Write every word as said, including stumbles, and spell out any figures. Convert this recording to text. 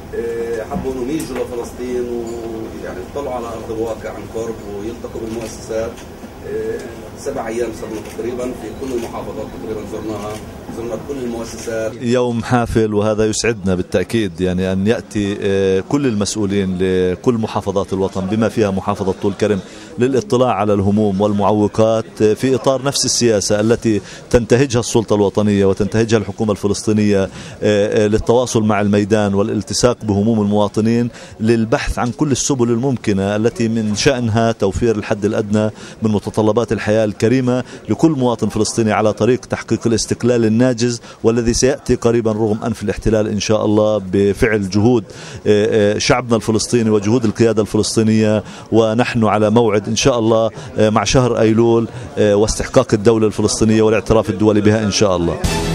حبوا انهم يجوا لفلسطين ويعني يطلعوا على ارض الواقع عن قرب ويلتقوا بالمؤسسات. سبع ايام صرنا تقريبا في كل المحافظات تقريبا زرناها، زرنا كل المؤسسات. يوم حافل وهذا يسعدنا بالتأكيد، يعني أن يأتي كل المسؤولين لكل محافظات الوطن بما فيها محافظة طول كرم للاطلاع على الهموم والمعوقات في إطار نفس السياسة التي تنتهجها السلطة الوطنية وتنتهجها الحكومة الفلسطينية للتواصل مع الميدان والالتساق بهموم المواطنين للبحث عن كل السبل الممكنة التي من شأنها توفير الحد الأدنى من متطلبات الحياة الكريمة لكل مواطن فلسطيني على طريق تحقيق الاستقلال الناجز، والذي سيأتي قريبا رغم أنف الاحتلال إن شاء الله بفعل جهود شعبنا الفلسطيني وجهود القيادة الفلسطينية. ونحن على موعد إن شاء الله مع شهر أيلول واستحقاق الدولة الفلسطينية والاعتراف الدولي بها إن شاء الله.